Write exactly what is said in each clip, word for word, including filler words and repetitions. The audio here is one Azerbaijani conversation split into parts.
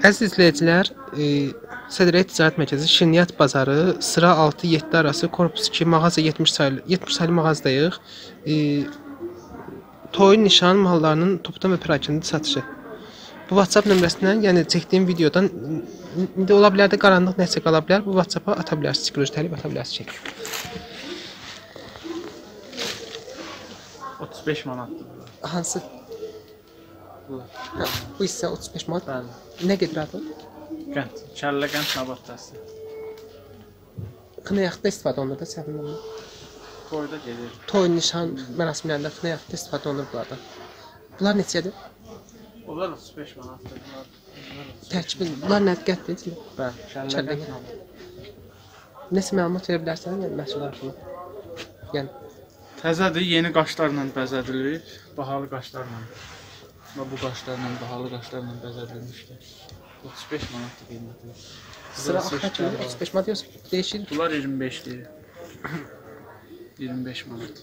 Əziz izləyicilər, e, Sədriyyə Ticarət Mərkəzi Şirniyyat Bazarı sıra altı yeddi arası korpus iki mağaza yetmiş sayılı yetmiş sayılı mağazadayıq. E, toyun nişan mallarının topdan və perakende satışı. Bu WhatsApp nömrəsindən, yəni çəkdiyim videodan indi ola bilər də qaranlıq nəsə qala bilər. Bu WhatsApp-a ata bilərsiniz, psixoloji təklif ata bilərsiniz. otuz beş manatdır. Hansı? Bu. Ha, bu hissə otuz beş manat. Bəli. Nə gedir adı? Qənd, kəllə qənd nabatdası. Xına yaxda istifadə olunur da səhvim olunur. Toyda gedir. Toy, nişan mərasimlərində xına yaxda istifadə olunur bunlardan. Bunlar neçədir? Onlar otuz beş manatdır. Tərkibi, bunlar nə qəddir? Bəli, kəllə Kəllə qənd qənd. nabatdası. Nəsə məlumat verə bilərsən, yəni məhsul haqqında? Yəni Təzədir, yeni qaşlarla bəzədilir, bahalı qaşlarla. Və bu qaşlarla, bahalı qaşlarla bəzədilmişdir. otuz beş manatdır qiyməti. sıra axıra kimi otuz beş manat yoxsa dəyişir? Bunlar iyirmi beşdir. iyirmi beş manat.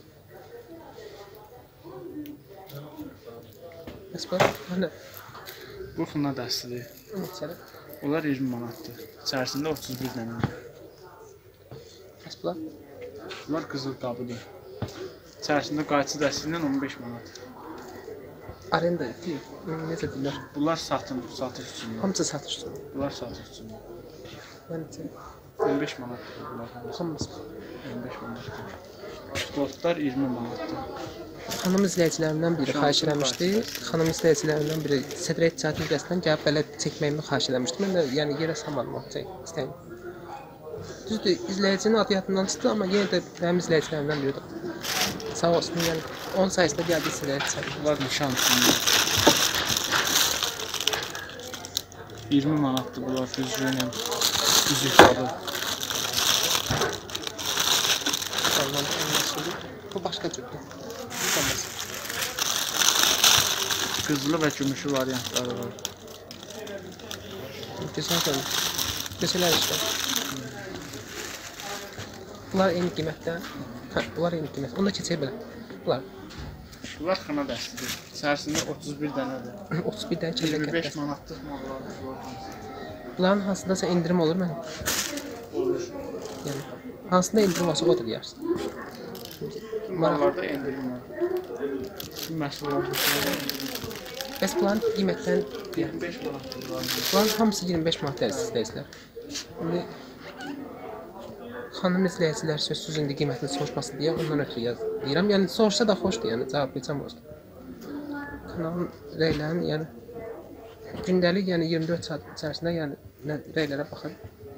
Bəs bu nə? Bu xına dəstidir. Neçədir? Bunlar iyirmi manatdır. İçərisində otuz bir dənə var. Bəs bunlar? Bunlar qızıl qabıdır. İçərisində qayçı dəsti ilə on beş manat. Arenda, necə deyirlər? Bunlar satın, satış üçün. Hamısı satış üçün. Bunlar satış üçün. Mən neçə? on beş manatdır bunlar. Hamısı. on beş manatdır. Sportlar iyirmi manatdır. Xanım izləyicilərimdən biri xahiş eləmişdi. Xanım izləyicilərimdən biri Sədriyyə Ticarət Mərkəzindən gəlib belə çəkməyimi xahiş eləmişdi. Mən də yəni yerə salmadım onu çək istəyim. Düzdür, izləyicinin adı yadımdan çıxdı, amma yenə də mənim izləyicilərimdən biridir. Sağ olsun, yəni on sayısında gəldi Sədriyyə Ticarət. Bunlar nişan üçün. iyirmi manatdır bunlar düzgünlə. Üzük qabı. Bu başqa cürdür. Qızılı və gümüşü variantları var. Gözəl görünür. Gözələr işte. Bunlar eyni qiymətdə. Hə, bunlar eyni qiymət. Onda keçək belə. Bunlar. Bunlar xına dəstidir. İçərisində otuz bir dənədir. otuz bir dənə kəllə iyirmi beş qənd. manatlıq mallar var. Bunların hansındasa indirim olur mənim? Olur. Yəni hansında indirim olsa o da deyərsən. Mallarda endirim var. Bu məhsullar. Bəs bunların qiymətdən iyirmi beş manatdır var. bunların hamısı iyirmi beş manat izləyicilər. İndi xanım izləyicilər sözsüz indi qiymətini soruşmasın deyə ondan ötürü yaz deyirəm. Yəni soruşsa da xoşdur, yəni cavab verəcəm olsun. Kanalın rəylərini, yəni gündəlik, yəni iyirmi dörd saat içərisində, yəni rəylərə baxın.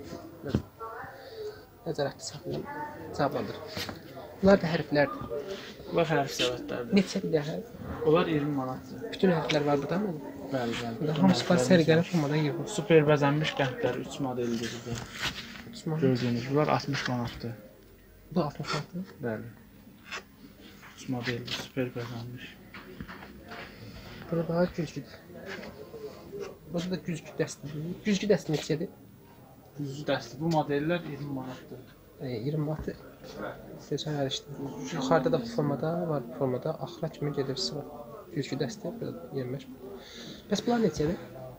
Nəzarətli saxlayın, cavablandır. Bunlar da hərflərdir. Bunlar hərf səvətlərdir. Neçə bir də hərf? Bunlar iyirmi manatdır. Bütün hərflər var burada mı? Bəli, bəli. Burada hamısı var, sərgəli formada yığılır. Super bəzənmiş qəndlər üç modelidir bu. Gördüyünüz bunlar altmış manatdır. Bu altmış manatdır. Bəli. üç modelli, super bəzənmiş. Burada daha güzgüdür. Burada da güzgü dəstidir. Güzgü dəsti neçədir? Düzü dəsti. Bu modellər iyirmi manatdır. E, iyirmi manatdır. İstəyirsən hər işdə. Yuxarıda da bu formada var, bu formada axıra kimi gedir sıra. Güzgü dəsti, burada iyirmi beş. Bəs bunlar neçədir?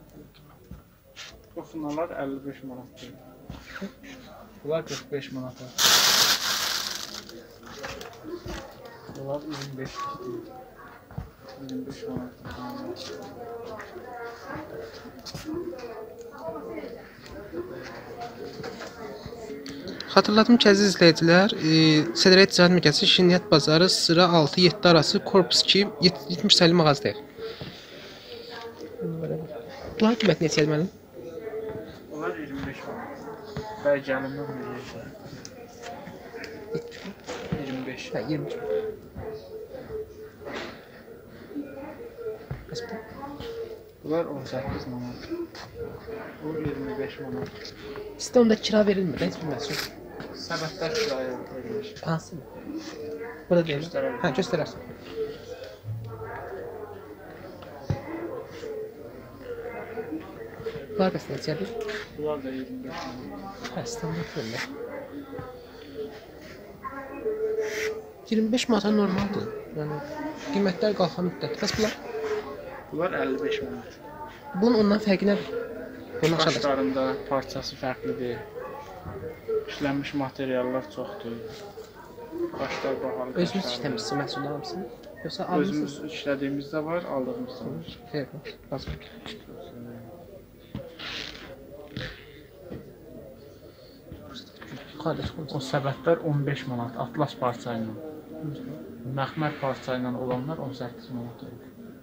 Bu finalar əlli beş manatdır. Bunlar qırx beş manatdır. Bunlar iyirmi beşdir. iyirmi beş manatdır. Xatırladım ki, əziz izləyicilər, e, Sədriyyə Ticarət Mərkəzi Şirniyyat Bazarı sıra altı yeddi arası korpus iki yetmiş sayılı mağazadayıq. Bunların qiyməti neçədir mənim? Bunlar iyirmi beş manat. Bəy gəlimdən verirlər. iyirmi beş. Hə, iyirmi beş. Bəs bu? Bunlar on səkkiz manat. Bu iyirmi beş manat. Sizdə onda kira verilmir, heç bir məhsul. Səbətlər kiraya verilir. Hansı? Burada deyil. Göstərərəm. Hə, göstərərsən. Bunlar bəs neçədir? Bunlar da iyirmi beş manat. Hə, standart verirlər. iyirmi beş manata normaldır. Yəni qiymətlər qalxan müddət. Bəs bunlar? Bunlar əlli beş manat. Bunun ondan fərqi nədir? Bunun aşağıda. Qaşlarında parçası fərqlidir. İşlənmiş materiallar çoxdur. Qaşlar bahalı. Özünüz işləmişsiniz məhsullar hamısını? Yoxsa aldınız? Özümüz işlədiyimizdə var, aldığımızda var. Xeyr, lazım. O səbətlər on beş manat, atlas parça ilə. Məxmər parça ilə olanlar on səkkiz manat olur.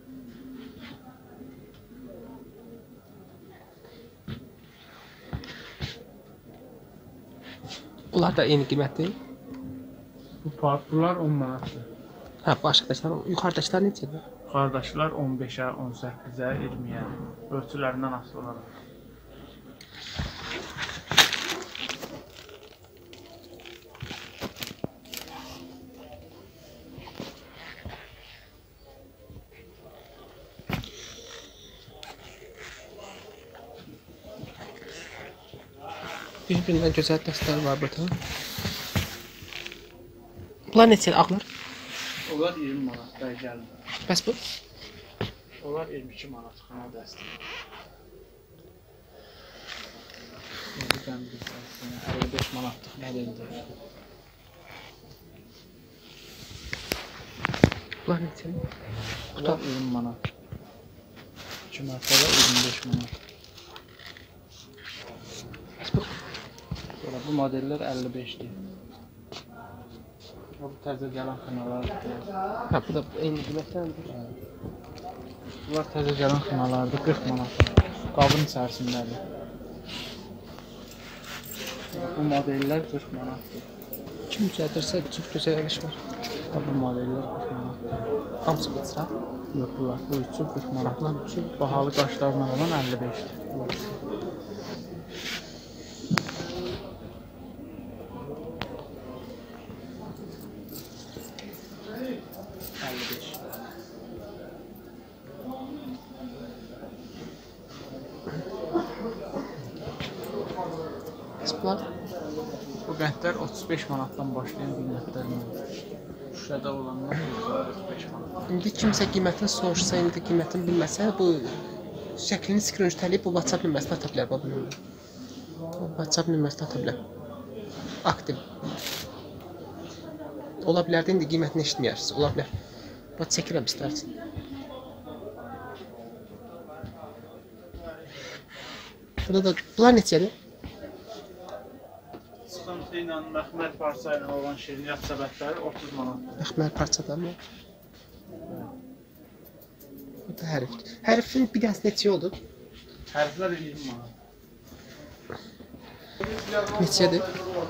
Bunlar da eyni qiymətdir. Bu parçalar on manatdır. Hə, bu aşağıdakılar, yuxarıdakılar necədir? Qardaşlar on beşə, on səkkizə, iyirmiyə ölçülərindən asılı olaraq. Bir-birindən gözəl dəstlər var burada. Bunlar neçədir ağlar? Onlar iyirmi manat dəyərli. Bəs bu? Onlar iyirmi iki manat xana dəstə. əlli beş manatlıq modeldir. Bunlar neçədir? Bunlar iyirmi manat. iki markada iyirmi beş manat. Bəs bu? Sonra bu modeller əlli beşdir. Bu təzə gələn xınalardır. Hə, bu da eyni qiymətdəndir. Bunlar təzə gələn xınalardır, qırx manat. Qabın içərisindədir. Bu modeller qırx manatdır. Kim düzəldirsə çox gözəl iş var. Bu modeller qırx manatdır. Hamısı bu sıra. Yox, bunlar bu üçün qırx manat. Bahalı qaşlarla olan əlli beşdir. əlli beş. Bunlar Bu qəndlər otuz beş manatdan başlayan qiymətlərdir. Şuşada olanlar otuz beş manat. İndi kimsə qiymətini soruşsa, indi qiymətini bilməsə, bu şəklini skrinşotləyib bu WhatsApp nömrəsinə ata bilər. Bu WhatsApp nömrəsinə ata bilər. Aktiv. Ola bilər də indi qiymətini eşitməyərsiniz. Ola bilər. Bax çəkirəm istərsin. Burada da bunlar neçədir? Sıxıntı ilə məxmər parça ilə olan şirniyyat səbətləri otuz manatdır. Məxmər parçadanmı? Bu da hərfdir. Hərfin bir dənəsi neçə oldu? Hərflər iyirmi manat. Neçədir?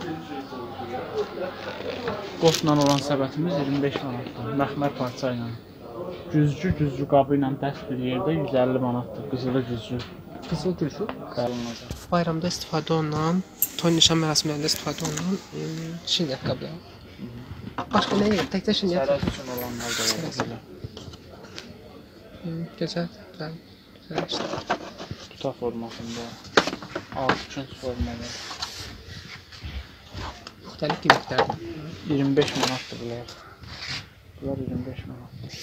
Qotla olan səbətimiz iyirmi beş manatdır. Məxmər parça ilə. Güzgü, güzgü qabı ilə dəst bir yerdə yüz əlli manatdır. Qızılı güzgü. Qızıl gülşü. Qalınacaq. Bayramda istifadə olunan, toy nişan mərasimlərində istifadə olunan şirniyyat qabları. Başqa nə yox? Təkcə şirniyyat. Sərət üçün olanlar da var. Gözəl. Gözəl. Gözəl işte. Tuta formasında. Alt üçüncü formada. Müxtəlif qiymətlərdir. iyirmi beş manatdır bunlar. Bunlar iyirmi beş manatdır.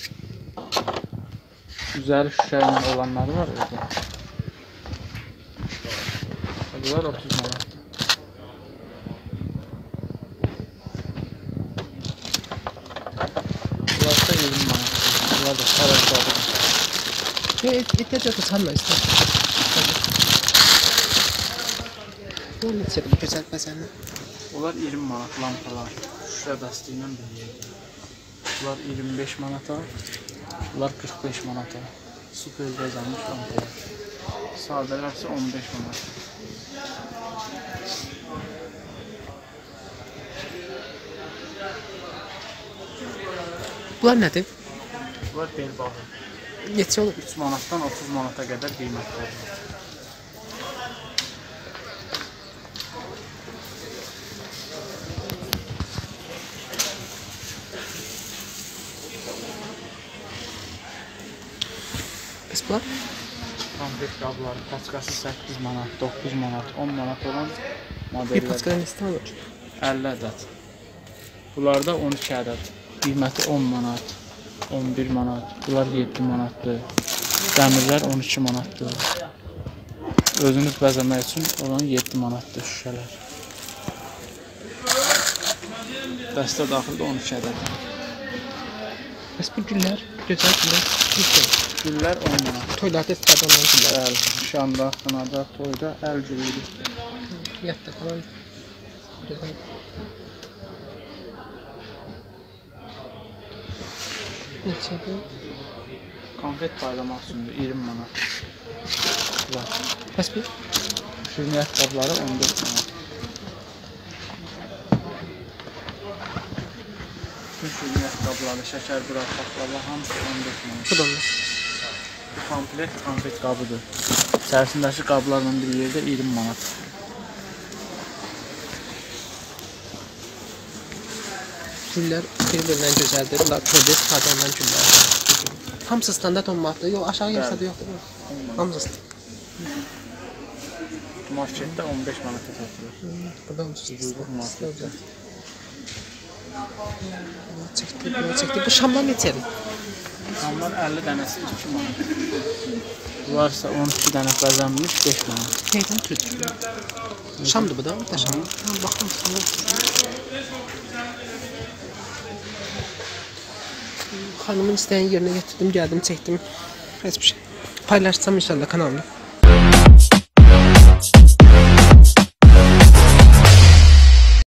Üzəri şüşə ilə olanları var orada. Bunlar otuz manatdır. Bunlar da iyirmi manatdır. Bunlar da sarı. Ehtiyac yoxdur, çalma istəyirəm. Bu neçədir bu gözəl bəzənlər? Bunlar iyirmi manat lampalar. Şüşə dəsti ilə bir yerdə. Bunlar iyirmi beş manata. Bunlar qırx beş manata. Super bəzənmiş lampalar. Sadələr isə on beş manat. Bunlar nədir? Bunlar bel bağı. Neçə olur? üç manatdan otuz manata qədər qiymətləri var. Bəs bunlar? Konfet qabları, paçkası səkkiz manat, doqquz manat, on manat olan Bir modellər. paçkada neçə olur? əlli ədəd. Bunlarda on iki ədəd. Qiyməti on manat, on bir manat. Bunlar yeddi manatdır. Dəmirlər on iki manatdır. Özünüz bəzəmək üçün olan yeddi manatdır şüşələr. Dəstə daxildə on iki ədəd. Bəs bu güllər, gözəl güllər, güzel. Güllər on manat. Toylarda istifadə olunan güllər. Bəli, şanda, xınada, toyda əl gülüdür. Yatda falan. Güzel. Neçədir? Konfet paylamaq üçündür, iyirmi manat. Var. Bəs bu? Şirniyyat qabları on dörd manat. Bütün şirniyyat qabları, şəkər bırak baklava hamısı on dörd manat. Bu da onlar. Bu komplekt konfet qabıdır. İçərisindəki qablarla bir yerdə iyirmi manat. Güllər bir-birindən gözəldir. Bunlar toyda istifadə olunan güllər. Hamısı standart on manatdır. Yox, aşağı yersə də yoxdur. Hamısı standart. Marketdə on beş manata satılır. Burada hamısı Marketdə. Çəkdi, bunu çəkdi. Bu şamlar neçədir? Şamlar əlli dənəsi iki manat. Bunlar isə on iki dənə bəzənmiş beş manat. Neydən türkü? Şamdır bu da, bir də şam. Baxın, sana. Xanımın istəyən yerinə getirdim, gəldim, çəkdim. Heç bir şey. Paylaşsam inşallah kanalımda.